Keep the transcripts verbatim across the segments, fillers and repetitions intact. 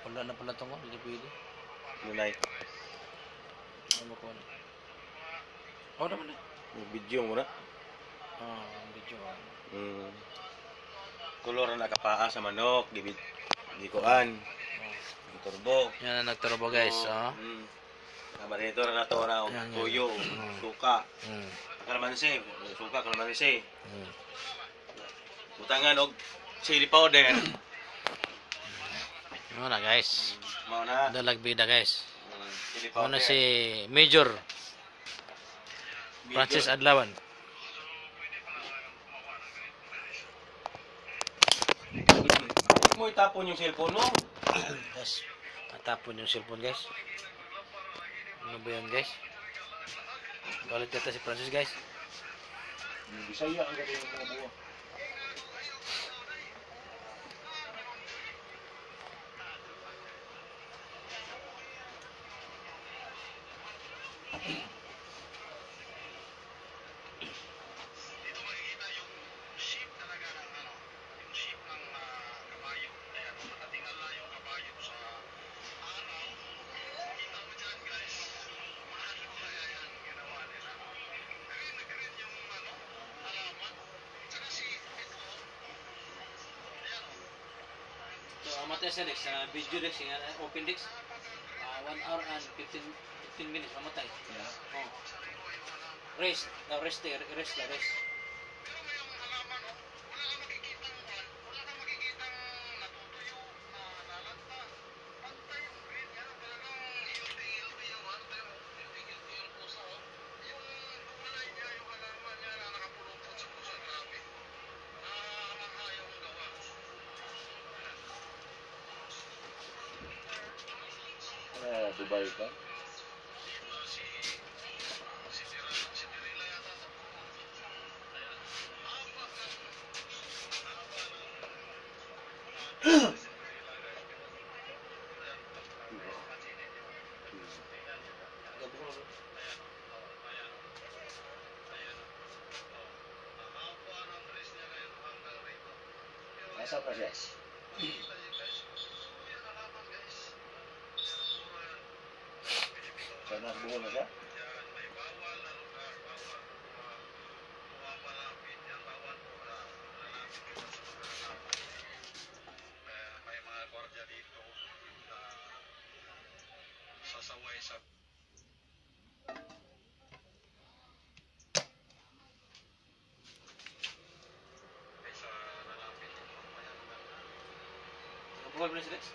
Wala na pala itong hindi pwede. Nunay. Ano ko na? Oo naman na. Yung video mo na. Ah, video. Hmm. Kulor na nakapaa sa manok. Di, di kuan. Di turbo. Yan na nagturbo guys. Oh. Hmm. Kamarito na nato na. Yan, yan. Tuyo. Hmm. Suka. Hmm. Kalamansi. Suka, kalamansi. Hmm. Butangan og chili powder. Ano na guys. Mao na. Dalagbida guys. Hmm. Chili Ano powder. si Major Francis Adlawan. Mo itapon yung cellphone mo. Guys, matapon yung cellphone guys. Ano ba yan guys? Galit yata si Francis guys. Bisaya ang galing ng mga buwa. So, amatay sa Dex, sa video Dex, yung uh, open Dex, uh, one hour and fifteen, fifteen minutes, amatay. Yeah. Oh. Rest, uh, rest, eh, rest, uh, rest. Ah, Dubai ka? Nasa pa siya? Sana buo na siya? Sasaway sa Bukan bener sih Dex?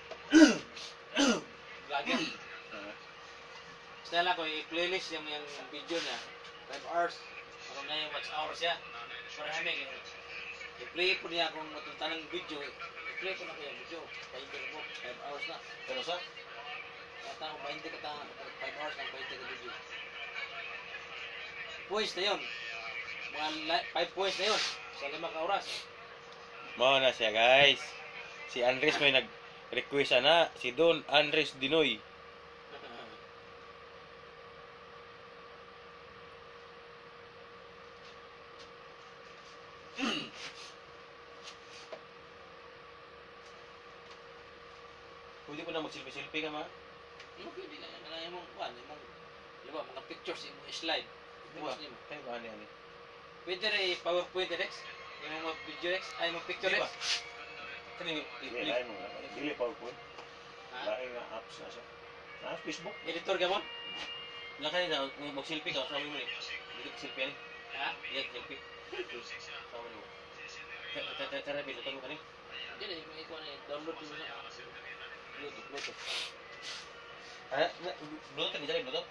Vlogger. Stella ko i-playlist yung yung video niya. five hours. Ano na yung watch hours siya. Marami. I-play po niya kung matuntan ng video. I-play po na ko yung video. Pahinti ko po. five hours na. Pero sa? Kata ko pahinti ka ta. five hours na pahinti ka video. Points na yun. Mga five points na yun. Sa lima ka oras. Mao na siya guys. Si Andres may nag-request ana. Si Don Andres Dinoy. Pwede ko na magsilpi-silpi ka ma? Ano pwede ka? Ano yung mong kuhan? Yung mong, diba, mga pictures, yung mga slide. Diba? Pwede mo. Kaya ba ano yan eh? Pwede rin PowerPoint Dex. Yung mga video Dex. Ay, mga picture Diba? Dex. Kani Dili lain mo. Dili PowerPoint. Ha? Lain nga apps na siya. Ah, Facebook. Editor ka mo? Nga kanina, kung magsilpi ka, sama mo eh. Hindi ka silpi yan eh. Ha? Yan, silpi. Sama mo. Tara, bilutan mo kanina. Hindi na, yung ikaw na download mo sa Bluetooth, Bluetooth. Ah, Bluetooth kan dyan, Bluetooth?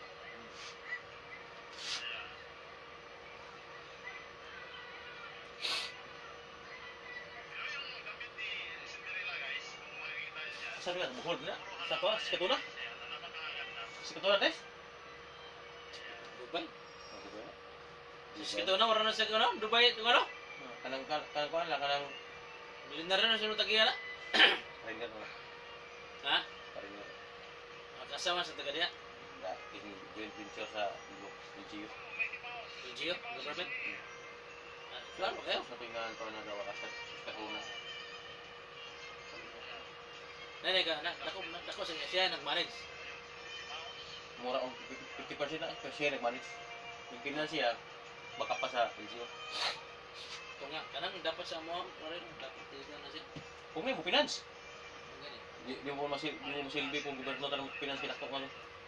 Sabi nga, buhol na. Sa ko, si Katuna? Si Katuna, Des? Dubai. Sis kita na, wala na sa ano? Dubai, ito ano? Kanang, kanang kuhan lang, kanang... Milinar na sino tagiya na? Paringan mo. Ha? Paringan. Makasama sa taga niya? Hindi, yung joint venture sa L G U. L G U, government? Saan ba kayo? Sa pingahan pa na gawa ka sa Katuna. Nanay ka, na, dako, na- dako siya, siya nag-manage. Mura ang fifty percent na kasi siya nag-manage. Yung pinan siya, baka pa sa pensiyon. Ito nga, kanang dapat sa mo, pare, dapat tigan na siya. Kung may mo finance. Ang gani. Di, di mo masil, di mo masilbi kung gobyerno tanong finance pinakto ano.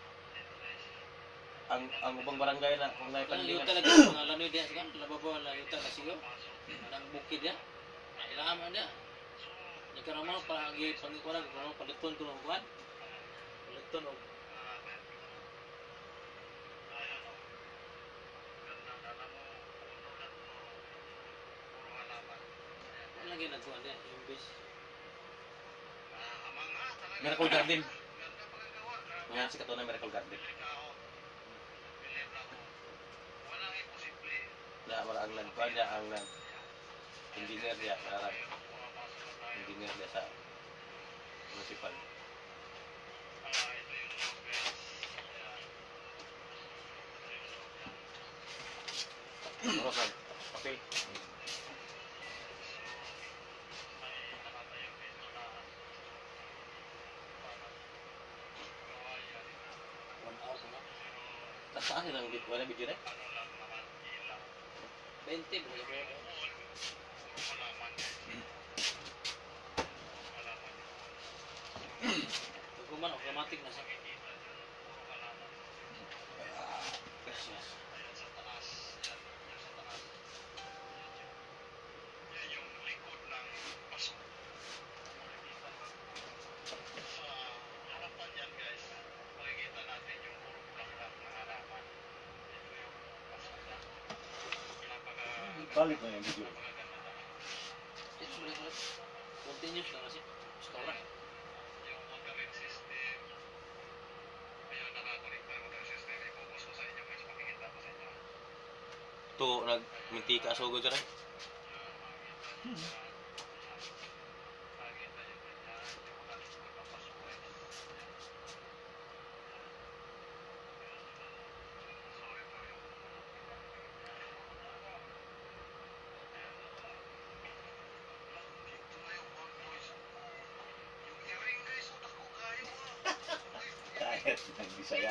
Ang ang ubang barangay na kung Kanang naipanilingan. liuta lagi, mga lanoy diya, siya, lababo, liuta na siyo. Kanang bukid diya. Kailangan mo diya. Di ka naman, pagi, pagi ko lang, kung paliton ko ng kuhan. Paliton o. Wala lagi nagkuhan diya, yung base. Miracle Garden. Ngayon si Katuna Miracle Garden. Na wala ang nagkuhan niya ang nag engineer niya, parang engineer niya sa municipal. Rosan, okay. One hour ko na. Nasaan yun ang video? Wala video na? twenty, balik ko yun. Pagkuman, automatic na siya. Gracias. Balik na yung video. Yes, balik balik. Continuous na kasi. Sekolah. To nagmintika sugod ra. Kahit nag-Bisaya.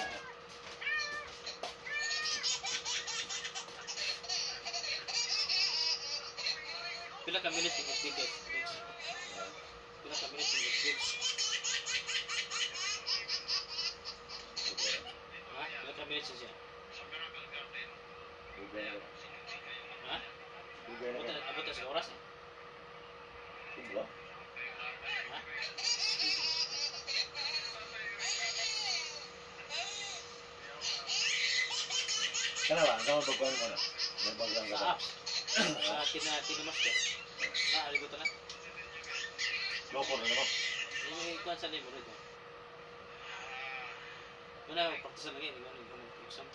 Pila ka minutes yung mag-bigay. Pila ka minutes yung mag-bigay. Ha? Pila ka minutes siya? Dugay na. Ha? Dugay na. Abot na, abot na sa oras eh. Tubla. Ha? Kana ba? Ang kamang pagkuhan mo na. May bagang Sa kata. apps. Sa tina, tinamaster. Na, aligot na. Lopor na naman. Yung may kuhan sa name, ulit. Muna, practice na lagi. Hindi ko nang mag-exam.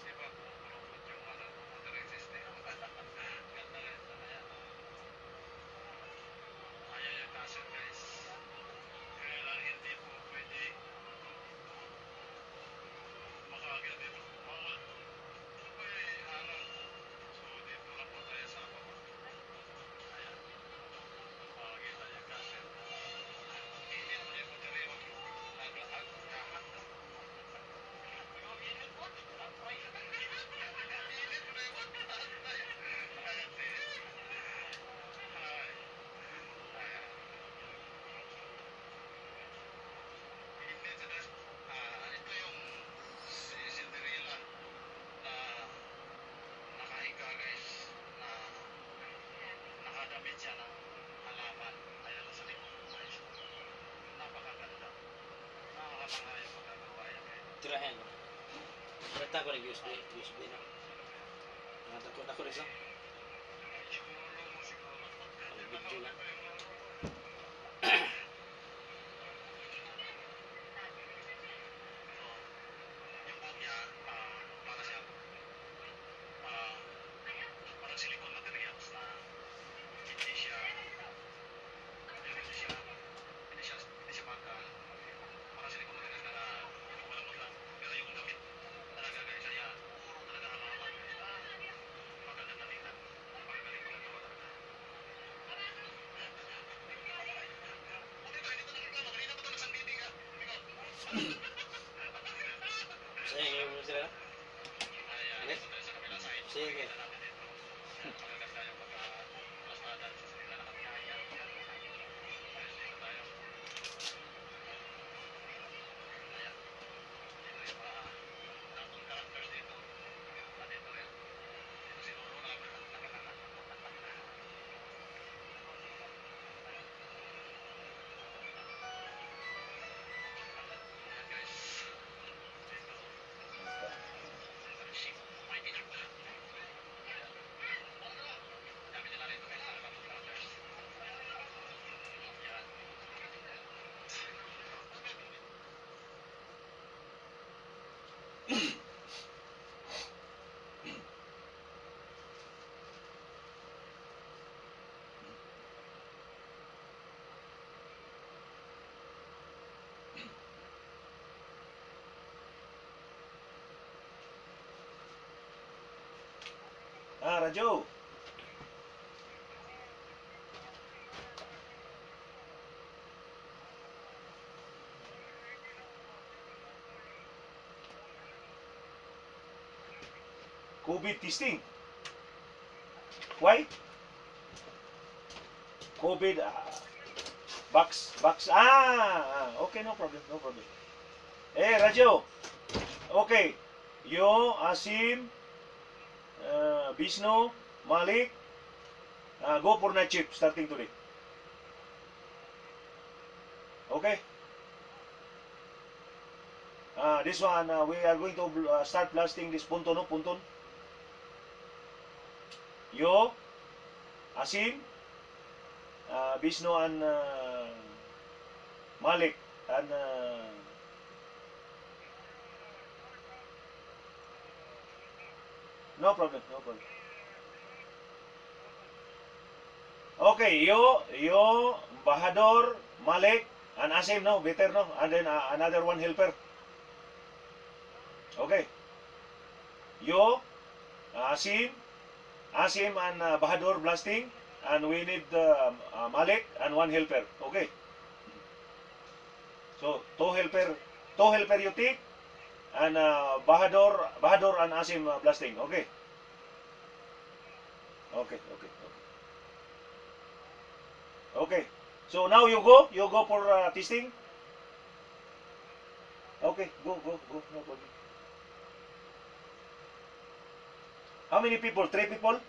Tirahin. Kereta ko ng U S B. U S B na. Nangatag ko na ko rin sa. Video lang. Sige. Ah, Radyo. COVID testing. Why? COVID uh, box box. Ah, ah, okay, no problem, no problem. Eh, Radyo. Okay. Yo, Asim, uh, Bisno, Malik, uh, go for night shift starting today. Okay? Uh, this one, uh, we are going to uh, start blasting this punton, no? Punton. Yo, Asim, uh, Bisno, and uh, Malik, and uh, no problem, no problem. Okay, yo, yo, Bahadur, Malik, and Asim, no, better, no, and then uh, another one helper. Okay. Yo, Asim, Asim and uh, Bahadur blasting, and we need uh, uh, Malik and one helper. Okay. So two helper, two helper you take, and uh, Bahadur, Bahadur and Asim uh, blasting. Okay. Okay. Okay. Okay. Okay. So now you go, you go for uh, testing. Okay. Go, go, go. No problem. How many people? Three people?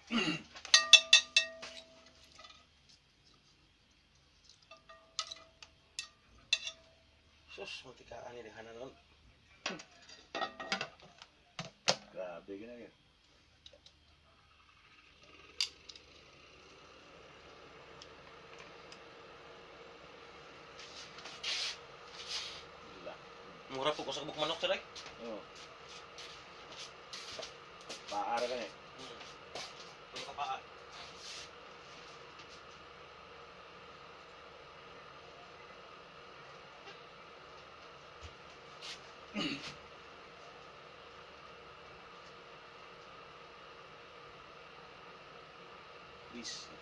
Sus, matikaan ni hanan nun. Grabe gina yun. Gila. Mura po ko sa kabuk manok, sir, eh. Oo. Paara ka niya. Hmm. Ano ka paa? Please.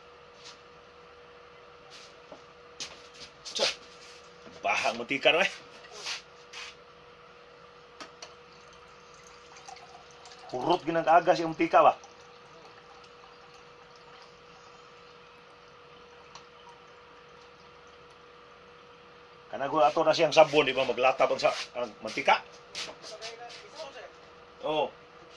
Bahang muntikan weh. Hurot ginag-aga si Umtika ba? Kanago ato na siyang sabon, di ba? Maglatab ang sa ang mantika. Oo.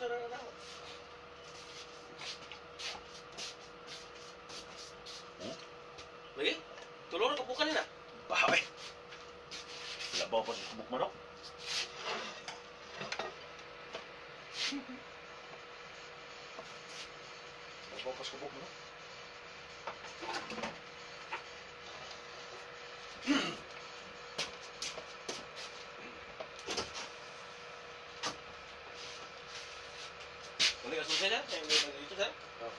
Lagi? Tulungan ka bukan na. Bahay. Labaw pa sa kubok manok. Labaw pa sa kubok manok. Boleh ka susay na? Ito sir? Oh.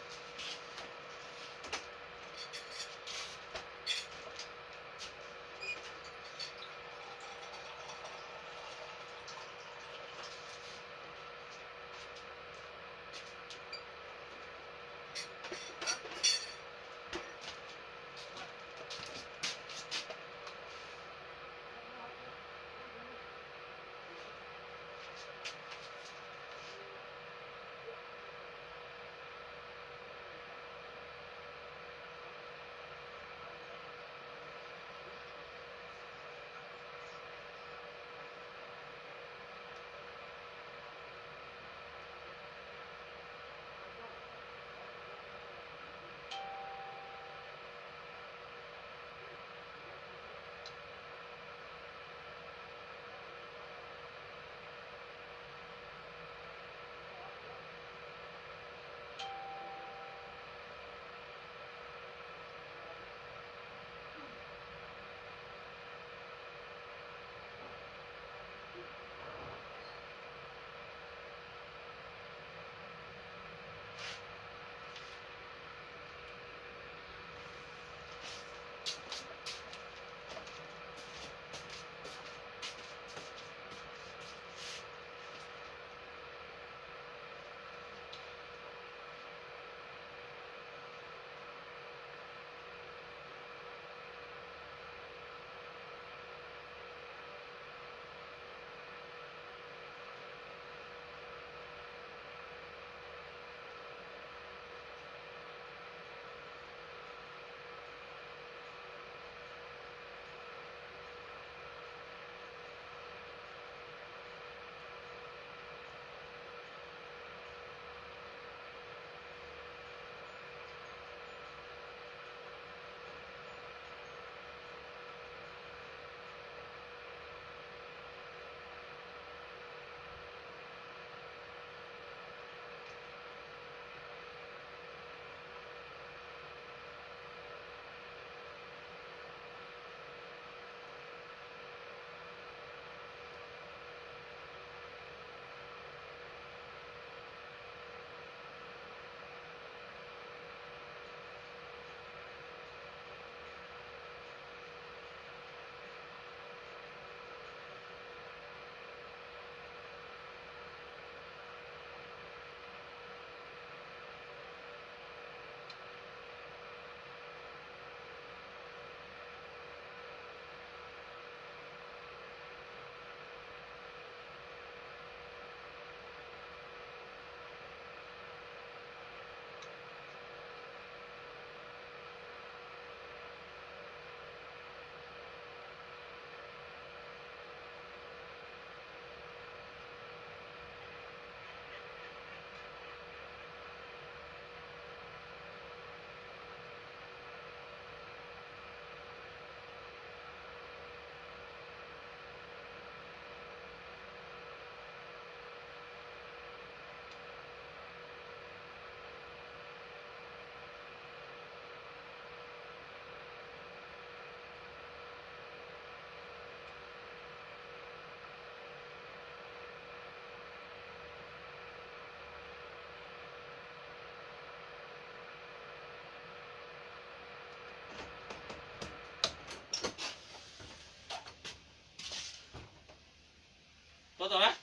Toto na?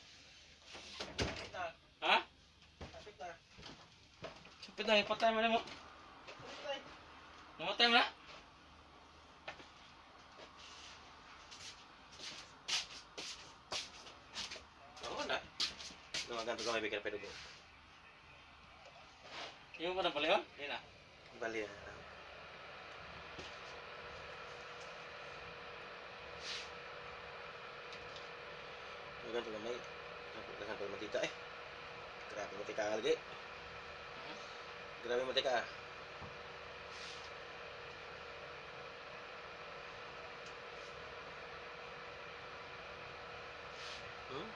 Ha? Kapit na, ipatay mo na mo. Namatay mo na? Oo na. Namatay. maganto ka may bigyan pero go. Yung mo na pala yun? Hindi na. Bali. Maganto ka may. Dagan pa matika eh. Grabe matika lagi. Grabe matika ah. Hmm?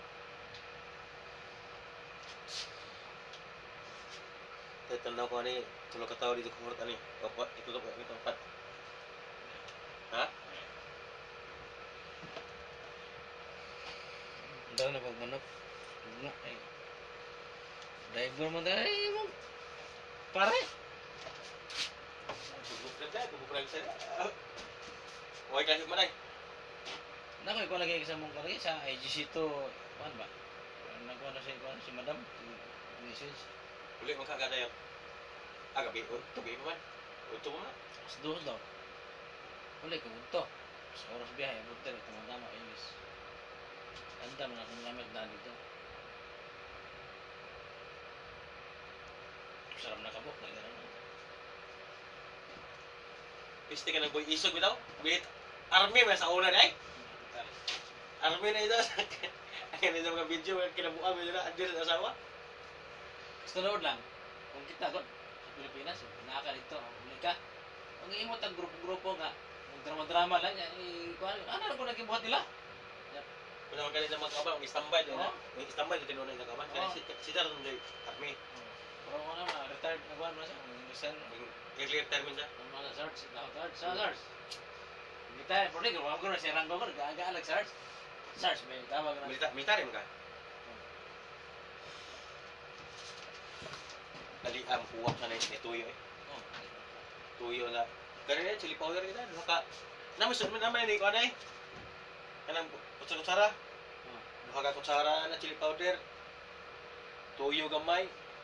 Saya tanda ko ani tulo ka tawo dito ko ani. Opo, ito to ito pat. Ha? Daw na pagmanok. Manok ay. Driver mo tayo mo. Pare. Bubuk na dai, bubuk na sa. Oy kasi manay. Nako ikaw lagi sa mong lagi sa I G C to kuan ba? Nagkuha na si kuan si madam. Message. Uli man kagada yun. Ah, gabi. Gabi pa man. Ito mo na. Mas dos daw. Uli ko ito. Sa oras biyahe, buti rin tama-tama inis. Anda man akong gamit na dito. Sarap na kabok na gano'n. Piste ka ng boy isog bitaw. Bit. Army man sa una dai. Army na ito. Ang ito mga video kinabuang mo na adir sa asawa. Gusto nood lang. Kung kita ko sa Pilipinas, naka dito, uli ka. Ang imot ang grupo-grupo nga, ang drama-drama lang, eh, kuhan, ano na po nagkibuhat nila? Kung naman kanina mga kabang, may standby doon na. Oo. May standby doon tinunay na kaban. Kaya Oo. si si Taron doon army. Pero ano na, retired na kuhan mo siya, ang inisan, Clear term sa. ang mga search, na search, sa search. Retired, pero di ko, wag ko na si Rango ko, nag-aalag search. Search, may tawag na. Milita military mo ka. Kali am uwak sa nay tuyo eh. Oh. Tuyo na. Kanina chili powder kita, maka namis mo naman ni ko anay. Kanang kutsara kutsara. Oh. Duha ka kutsara na chili powder. Tuyo gamay.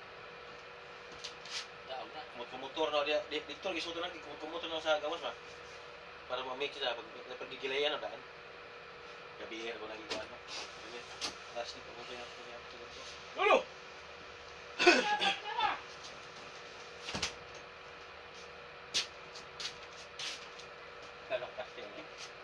Tawag na. Motor na dia dito gisuto na kumuto na sa gawas ba. Para ma-mix sila pag napagdigilayan na daan. Gabi air ko nang iguan. Last ni ko ko ya. Lolo. Kalau pasti ni.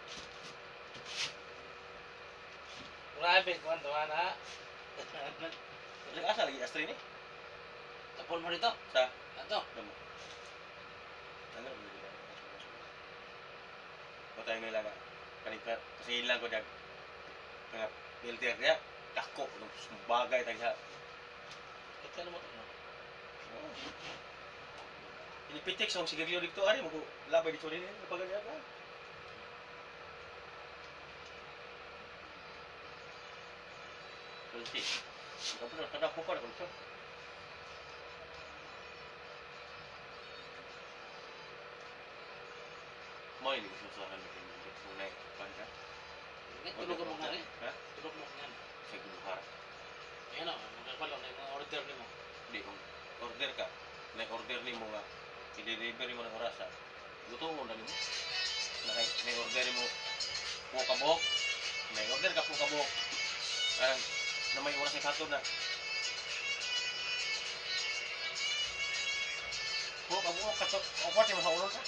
Grabe, kuhan to, na. Udah asal lagi Astri ni? Tapol mo dito. Sa Ato. demo. Ano ni dia? Patay may laga. Kanita kasi ilang ko dag. Kaya militer dia dako ng bagay tagsa. Ito na mo to. Ini pitik sa sigarilyo dito ari mo labay dito rin pag ganyan ka. Kunti. Kapag kada ko pa kunti. Mau ini susahan bikin tunai panja. Ini tulog mo nga rin. Ha? Tulog mo nga. Sa guluhar. Ayan o, magkakalo na yung mga order ni mo. Di kung order ka, may order ni mo nga i-delivery mo ng oras ha. Luto mo na nimo. Na kay may order mo po kabok. May order ka po kabok. Parang na may oras ay kato na. Po kabok kato. Opat mo sa ulo ka.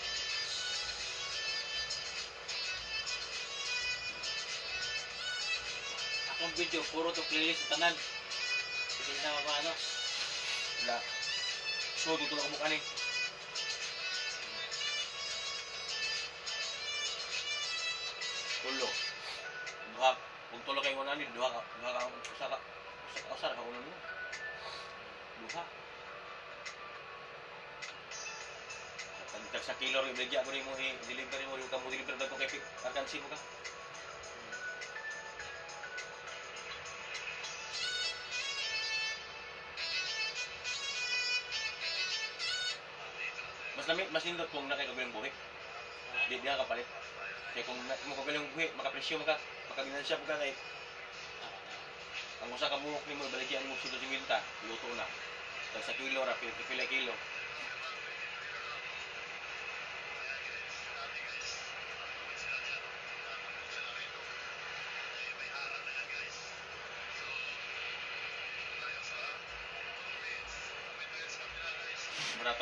Akong video, puro to playlist sa tanan. Hindi na mga ano. Wala. So dito lang mo kani. Tulo. Duha. Kung tulo kay una ni duha ka, duha ka usa ka. Usa ka usa ka ulo mo. Duha. Tag sa kilo rin bigyan ko rin mo i-delivery mo yung kamo deliver dagko kay arkansi mo ka. Mas nami mas nindot kung nakikagaling buhi. Di diya ka palit. Kaya kung mo kagaling buhi, makapresyo mo ka, makabinansya mo ka kay ang usa ka buhok nimo baligyan mo sa siminta, luto na. Tag sa kilo ra pila pila kilo.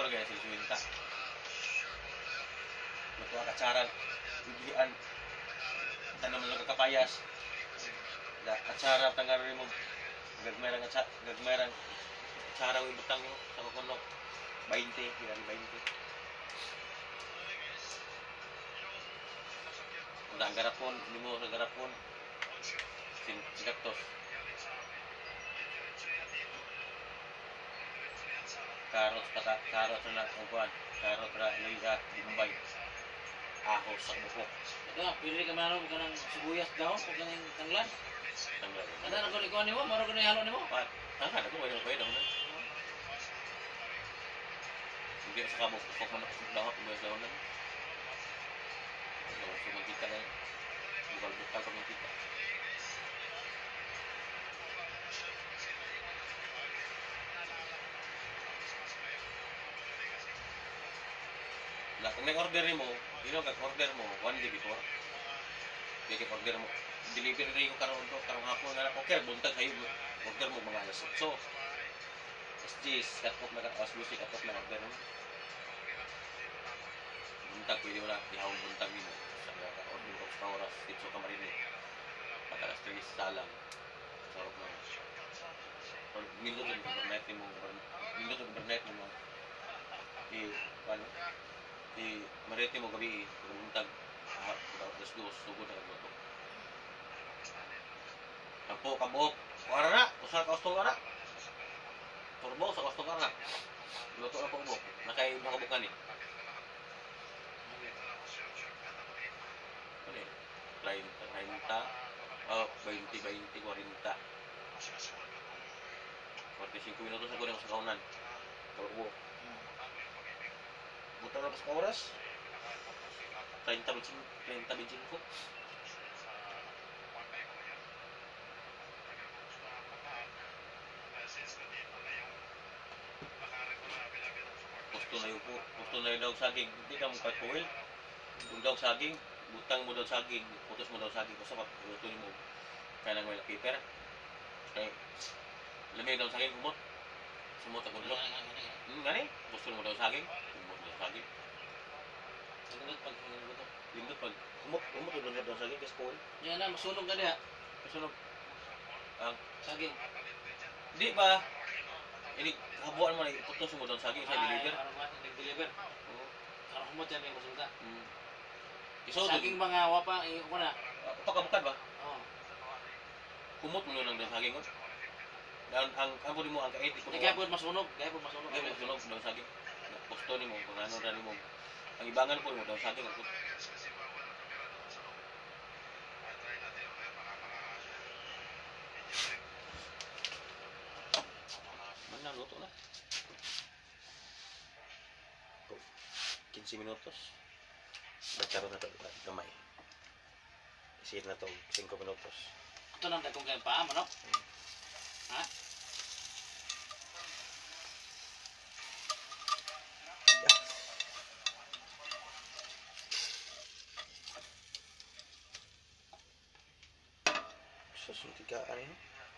gaya sila suwinta. Luto ang katsara, bibihan, tanam lang kakapayas. Katsara, tangar rin mo, gagmerang katsara, gagmerang katsara, ibutang mo, sa kukunok, twenty, hirari twenty. Kung ang garapon, hindi mo sa garapon, sikatos. Karot pata, karot na kukuhan, karot na liga, dimbay, ahos sa bukok. Ito, pili ka manalo ka ng sibuyas daw, kung ka ng tanglan. Tanggal. Ano na kung ikuha ni mo? Maro ko na ihalo ni mo? Pat, tanggal ako, pwede na pwede na. Hindi sa kabuk, kung man ako dahot, ibig sa dahonan. Ano, sumagkita na yun. Bukal-bukal pag magkita. Lah, kung may order mo, you know, kag-order mo, one day before. Kaya order mo, delivery rin yung karoon to, karong hapon na lang, okay, buntag kayo, order mo mga alas eight. So, S Gs, cut off na cut off, music, cut off na order mo. Buntag, pwede mo na, ihawang buntag mo. Sa mga ka-order mo, sa oras, dito ka marinig. Pagkalas tres, salang. Sarap na. Or, minuto yung overnight mo, minuto yung overnight mo, eh, paano? Di marete mo gabi buntag ah alas dos sugod na luto. Tampo kabuok. Wala na, usa ka gusto ara. Turbo sa gusto ara. Luto na po buok. Nakay nakabukan ni. Ano eh? treinta, treinta, oh, twenty, twenty, forty. forty-five minutos ako rin sa kaunan. Turbo. Butang na pas ka oras? treinta, treinta, twenty-five. Gusto na yung po, gusto na yung daw saging. Hindi ka mong patuwil. Yung daw saging, butang mo daw saging, putos mo daw saging. Kasi paglutuin mo, kaya lang may paper. Kaya, lamig daw saging, kumot. Sumot ang kulot. Hmm, gani? Gusto mo daw saging? Kumot daw saging. Lindot pag lindot to. Lindot pag kumot, kumot daw daw saging kasi cool. Yan na, masunog ka diha. Masunog. Ang Saging. di ba? Ini habuan mo na iputos mo daw saging sa deliver. Ano ba? Nag-deliver. Oo. Karang humot yan yung resulta. Hmm. Iso Saging mga wapa, iyo ko na. pagkabukad ba? Oo. Kumot mo lang daw saging ko. Dan ang kampo mo ang kaiti ko. Kaya po masunog, kaya po masunog. Kaya mo sunog daw saging. Gusto nimo kung ano ra nimo. Ang ibangan po mo daw saging ang mana luto na. fifteen minutos. Bacaro na to gamay. Isit na to five minutos. Ito nang dagkong kayo pa, manok. Ha? Susuntikaan yun.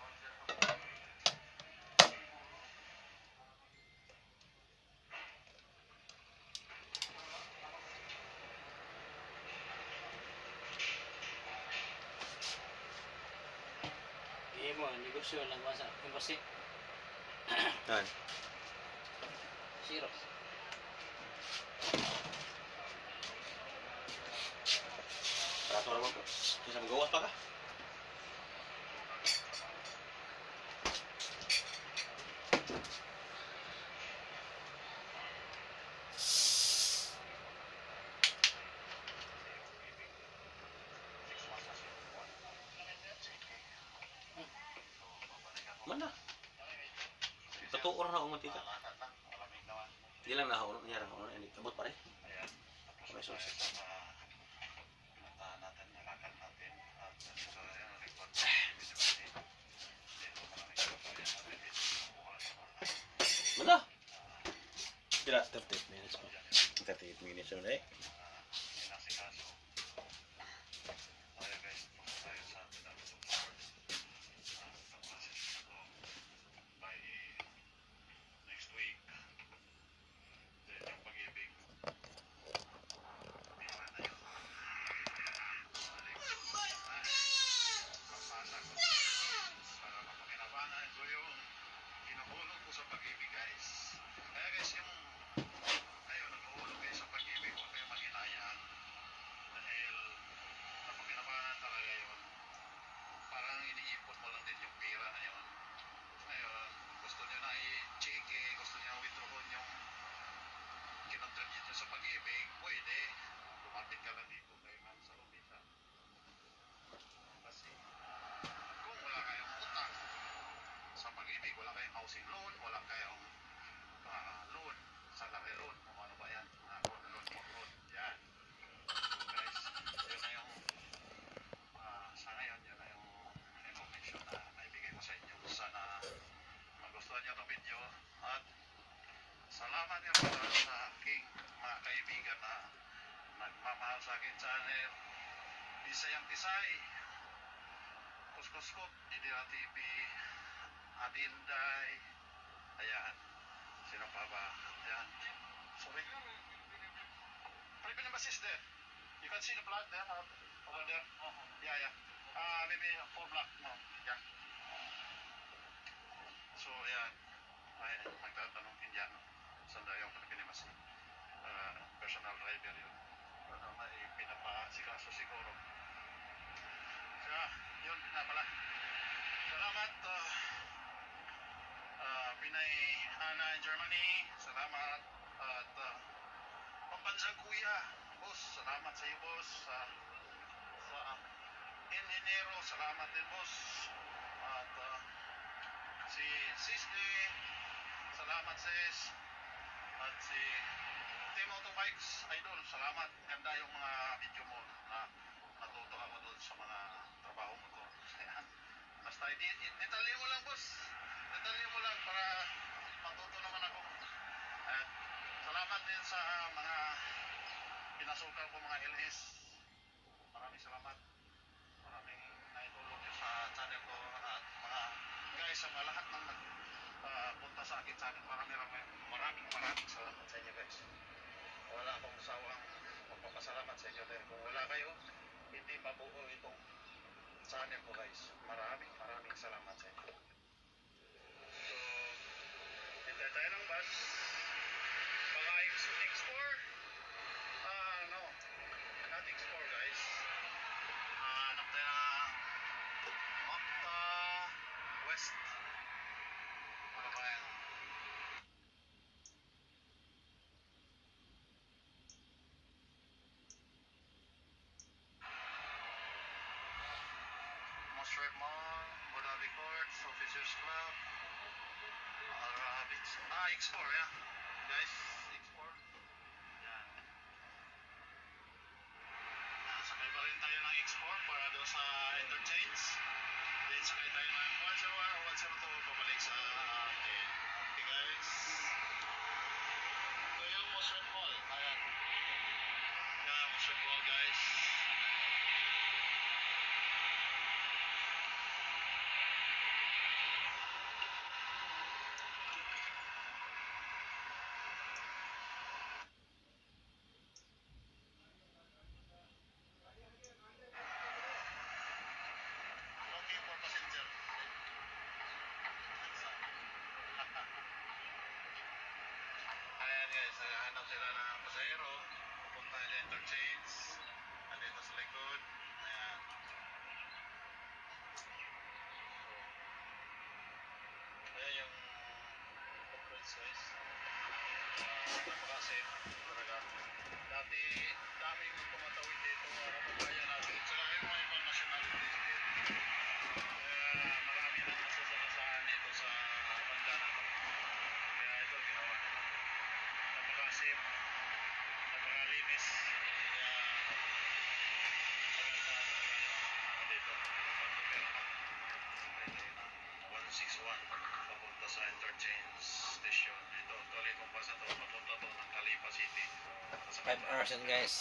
Iya mo, negosyo lang ba sa kumbasi? Yan. Zero. Trato naman po. Kasi magawas pa ka. Mana? Totoo orang na umat ika. Di lang nahawal niya rahon ini kabut pare. May sosis. Mana? Kira thirty minutes pa. thirty minutes na eh. Pasay, Kuskuskop, Idira T V, Ate Inday, ayan, sino pa ba? Ayan, sorry. Pwede ba sister? You can see the blood there, uh, over there. Yeah, yeah. Uh, maybe four block, no, yeah. So, ayan, ay, magtatanong Indian, saan daw yung Pilipinas, uh, personal driver yun. Ano, may pinapasikaso siguro. Kaya, yun na pala. Salamat, uh, uh, Pinay Ana in Germany. Salamat. At, uh, Pambansang Kuya, boss. Salamat sa iyo, boss. Sa, sa Engineero, salamat din, boss. At, uh, si Sisne, salamat, sis. At si Team Autobikes, idol, salamat. Ganda yung mga video mo na natuto ako doon sa mga trabaho mo to. Ayan. Basta detalye mo lang, boss. Detalye mo lang para matuto naman ako. At salamat din sa mga pinasukan ko mga L S. Maraming salamat. Maraming naitulong nyo sa channel ko at mga guys sa mga lahat ng nagpunta uh, sa akin channel. Maraming maraming maraming maraming salamat sa inyo, guys. Wala akong sawang magpapasalamat sa inyo dahil kung wala kayo, hindi mabuo itong channel ko, guys. Maraming maraming salamat sa inyo. So, hintay tayo ng bus. Mga X four. Ah, uh, no. Not X four, guys. Ah, uh, anak tayo na Mokta West. Ano ba yan? Mosrep Mall, Bonavi Courts, Officers Club, Alrahabits. Ah, X four, yeah. Guys, X four. Yan. Ah, sakay pa rin tayo ng X four para doon sa interchange. Then sakay tayo ng one oh one or one oh two pabalik sa atin. Okay, guys. Ito yung Mosrep Mall. Ayan. Yan, Mosrep Mall, guys. Ayan, guys, naghahanap sila ng pasahero. Pupunta nila interchange. Andito sa likod. Ayan. So, ayan yung conference, guys. Uh, napaka-safe talaga. Dati, daming tumatawid dito. Kababayan natin. Saka yung mga ibang nationalities dito. Kaya marami nang nasasakasahan dito sa banda natin. Kaya ito ginawa nila. Napaka-safe, napakalinis. Kaya maganda talaga yung dito. Pagpapera ka. one sixty-one papunta sa interchange station. Ito, actually kung basta ito, papunta ito ng Calipa City. five hours yan, guys.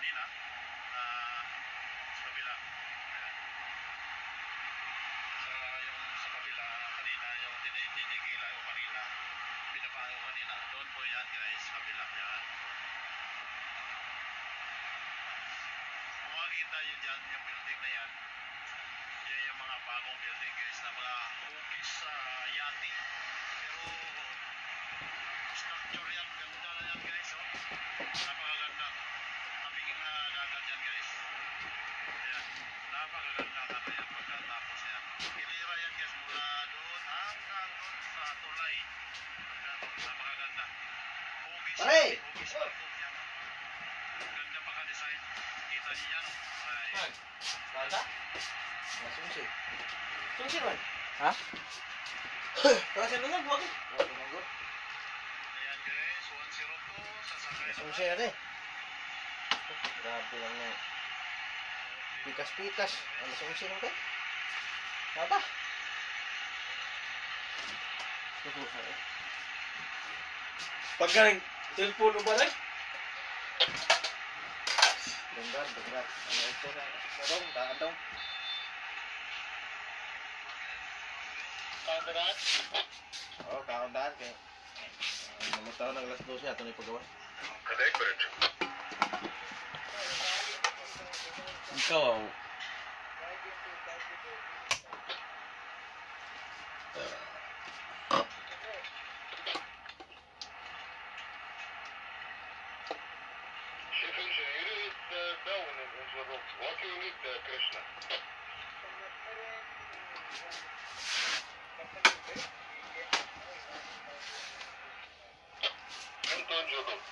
kanina na sa kabila. Ayan. Sa yung sa kabila kanina, yung tinigila ko kanina, binabaan ko kanina. Doon po yan guys, sa kabila yan. Kung makikita nyo dyan, yung building na yan, yan yung mga bagong building guys na mga hugis sa yati. Pero structure yan, ganda na yan guys. Oh. Napakaganda. Tabing na dagat yan guys. Ayan, napakaganda na yan pagkatapos yan. Hilira yan guys mula doon hanggang doon sa tulay. Hanggang doon, napakaganda. Hugis, Pare! hugis na ito yan. Ganda pagka-design. Kita niyo yan. Ay, Bata? Sungsi. Sungsi man. Ha? Kasi nung buwag. ayan guys, one zero po, sasakay Sungsi na rin. Grabe lang na. Pikas-pikas. Ano sungsi nung kay? Bata? Pagkaling, telepon mo ba na? Dengar, dengar. Ano ito na? Dong, daan dong. Kaundaran? Oh, kaundahan kay. Namutaw ng alas dose ato ni pagawa. Connect bridge. Ikaw, oh. Chef engineer, you need uh, down in, in the room. What do you need, uh, Krishna? Into your room.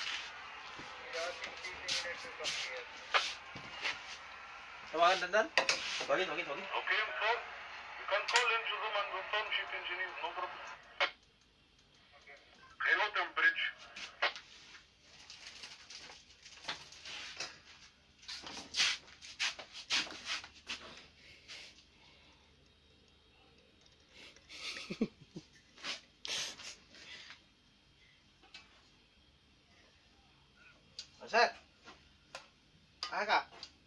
Tawagan dandan? Wagin, wagin, wagin. Okay, phone. You can call into room and inform chief engineer, no problem. Hamilton Bridge. Sir. Aga.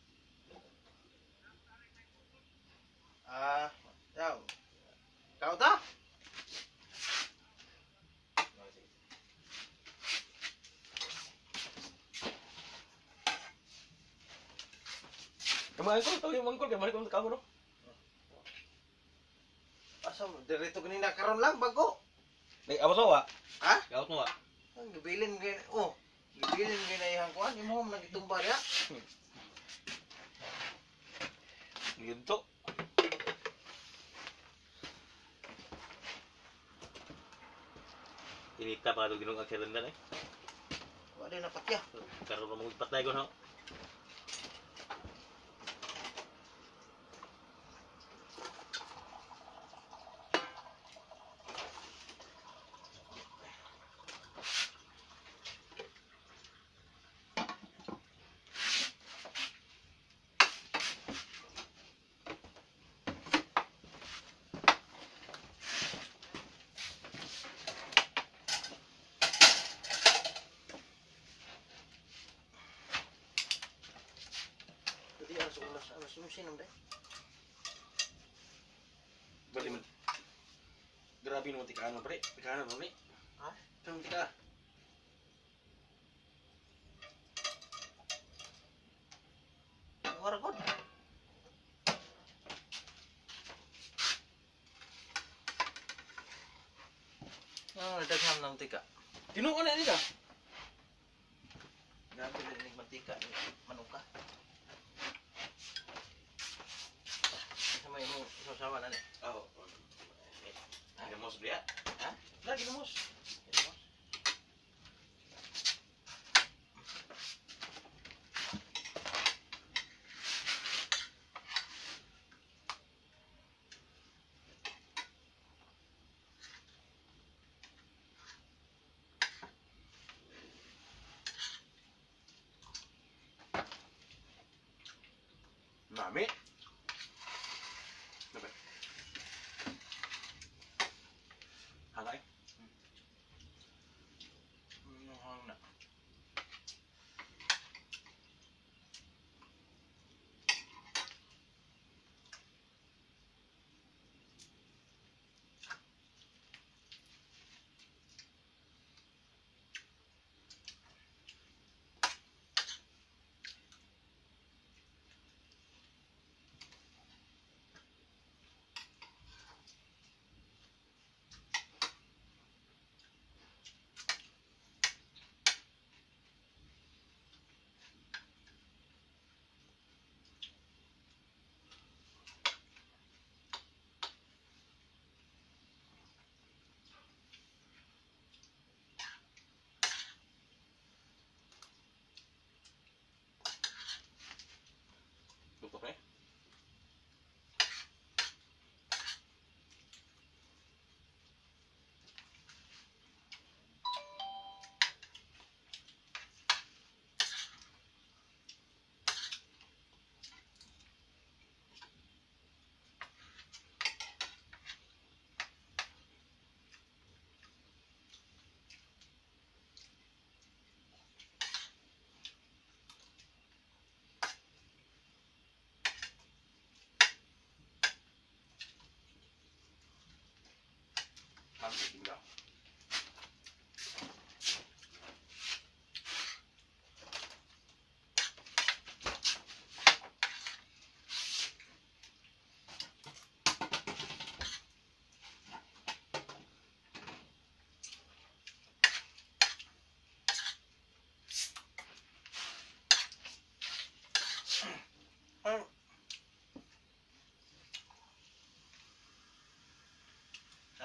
Ah, yaw. Kau ta? Kemarin ko, tahu yung mangkol, kemarin ko kamu no? Asa direto kanina karon lang bago. Nag abot mo wa? Ha? Abot mo wa? Ang gibilin gay. Oh, gibilin gay na ihang kuan imo mo nagitumba ya. Ginto. Inita pa ito ginong akselandan eh. Wala na patya. Karoon mo magpatay ko no? Jadi alas ulas alas sumsin deh. Bali man. Grabe naman tikaan mo pre. Tikaan mo pre. Ha? Kang tika. Waragod. Ah, dagham ng tika. Tinuon na nila. Grabe din ning mantika ni manuka. Sa may mo sasawa na ni. Oh. Ginamos dia. Ha? Na ginamos. Mami. Nabe. Hangay. Ano hang na.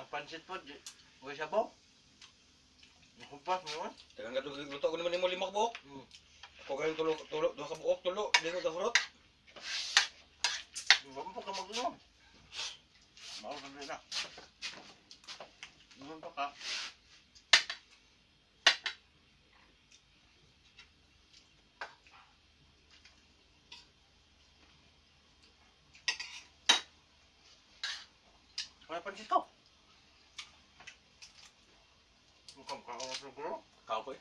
Ang pansit po, di. Huwag sabaw. Nakumpas mo naman. Tagang nga luto ko naman ni mo lima ka buok. Hmm. Ako kayong tulo, tulo, duha ka buok, tulo. Di ko kahurot. Huwag mo ka mag-inom. Mahal ka na. Inom pa ka. Wala pansit ko. Mukhang kaawang siguro. Kao ko eh.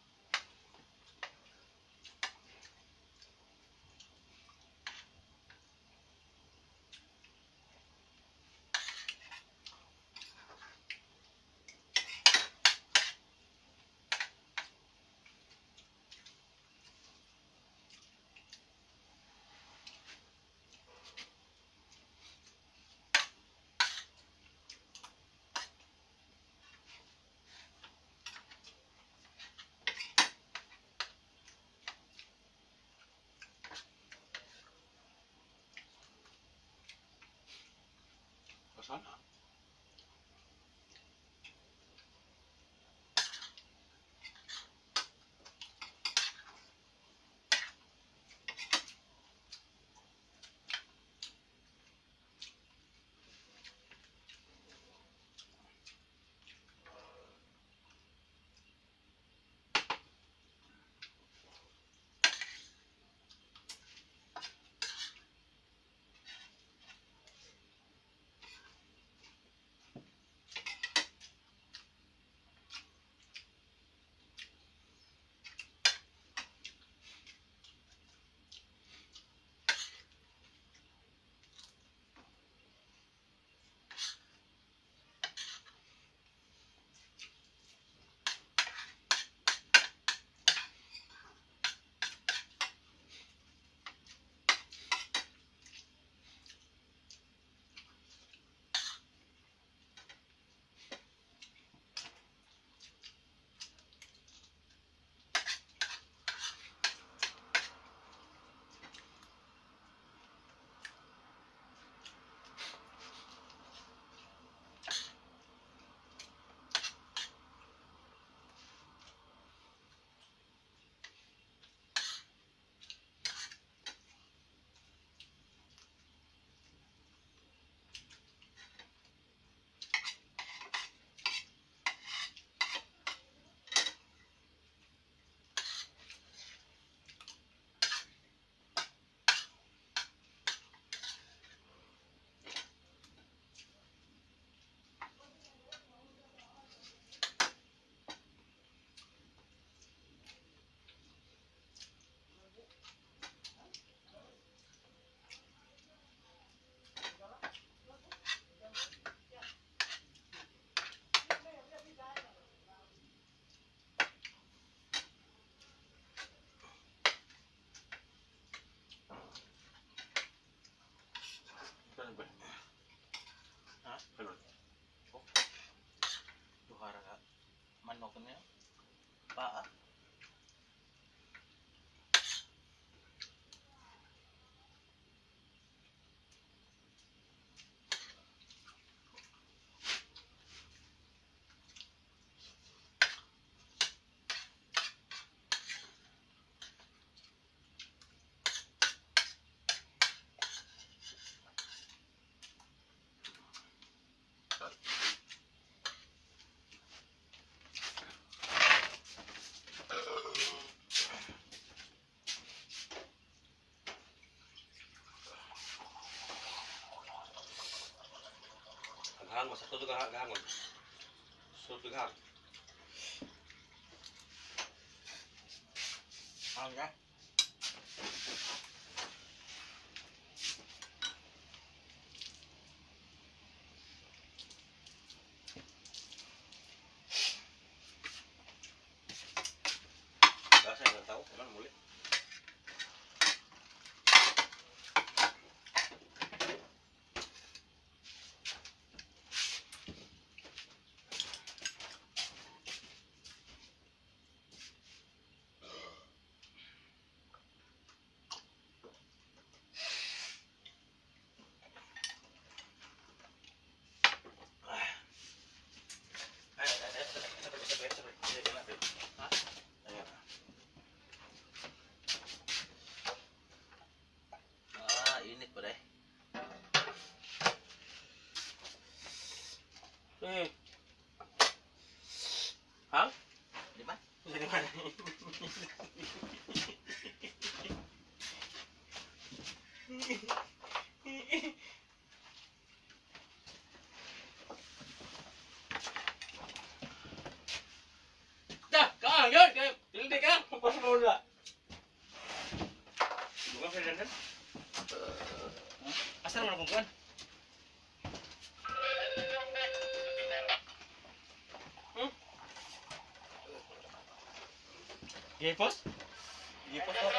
Kasana. Saan ba? Ha? Kalon. Oh. Duhara ka. Manok niya. Paa. Hang mas satu tu hang hang. Satu hang. Ang ka? Saya nggak tahu, kan mulai. wala. Bukan sa dandan. Asa naman akong kuan? Hmm? Gipos? Gipos ko.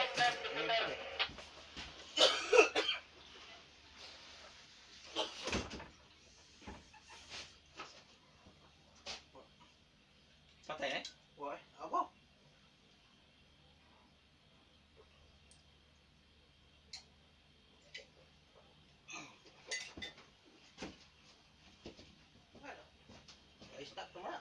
Patay eh? Why? Ako. Ay, stop naman.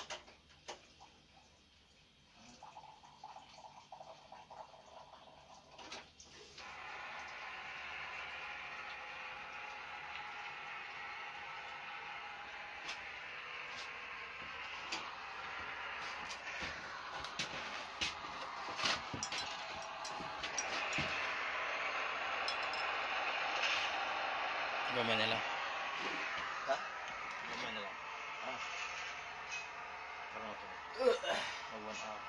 Gamay na lang. Ha? Gamay na lang. Ah. Parang ito. Mag one hour.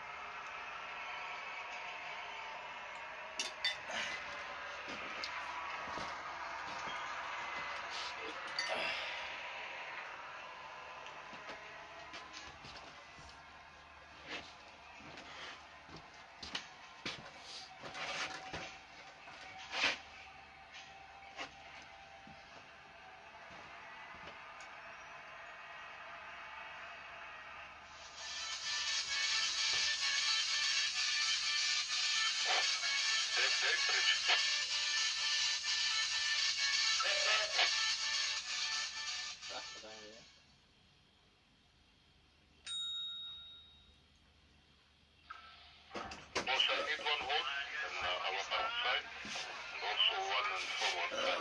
Ah, patay na yan. Also, I need one hose in uh, our back side, and also one on forward side.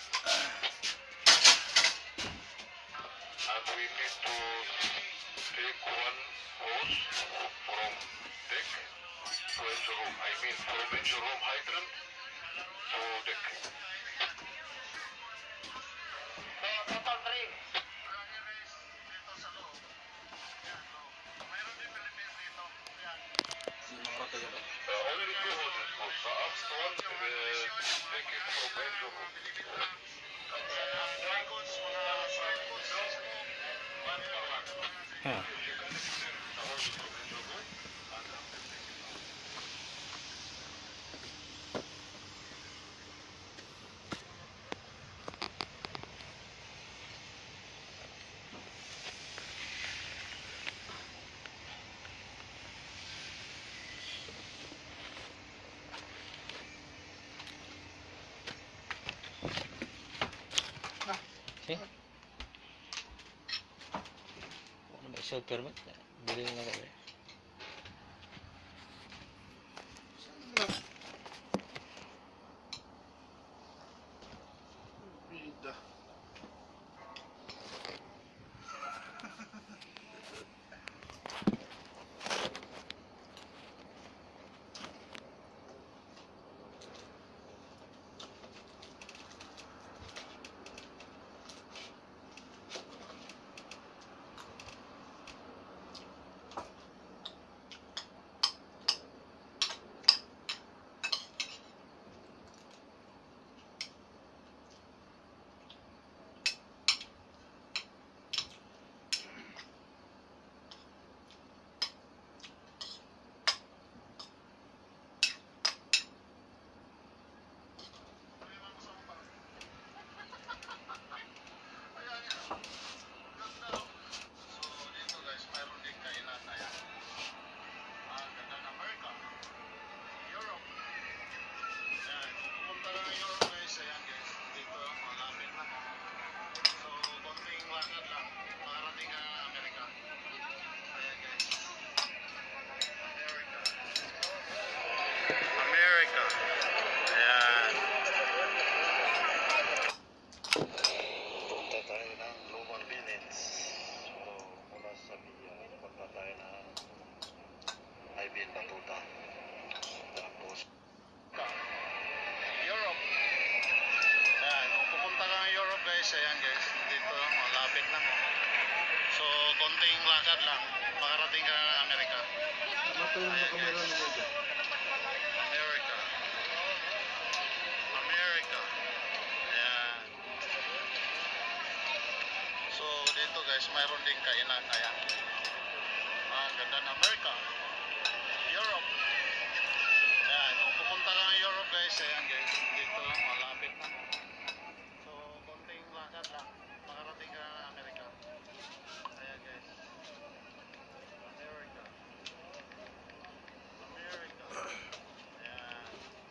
And we need to take one hose from deck to engine room. I mean, from engine room hydrant to deck. Total three. Uh, only two hoses, boss. The up's one, uh, take it from engine room. Huh. See? Ano ba isang permit? Bili na kami. America. Ayan. Punta tayo ng Global Village. So, mula sa Villa, punta tayo ng I B N Batuta. Tapos, Europe. Ayan, kung pupunta ka ng Europe guys, ayan guys, dito, malapit lang. Oh. So, konting lakad lang, makarating ka na ng Amerika. Ayan, guys. America. America. Ayan. So, dito guys, mayroon din kainan. Ayan. Ah, ang ganda ng America. Europe. Ayan, kung pupunta ka ng Europe guys, ayan guys, dito lang, malapit na. So, konting lakad lang, makarating ka na ng Amerika. Ayan guys. America. America. Ayan.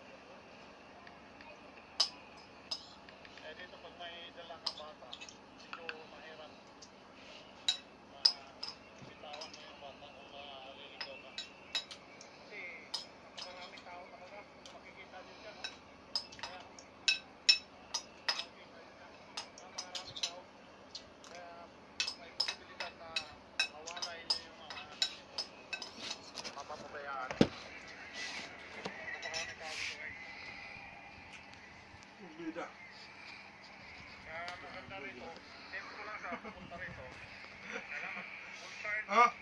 Eh dito pag may dala kang bata, medyo mahirap na bitawan mo yung bata kung naliligaw ka. Kasi maraming tao talaga, makikita din ka, no? Kaya makikita din ka, maraming tao. Kaya may posibilidad na mawala inyo yung mga mapapabayaan. Napakaraming tao dito guys. Kaya maganda rito, tip ko lang sa pupunta rito. Kailangan full card.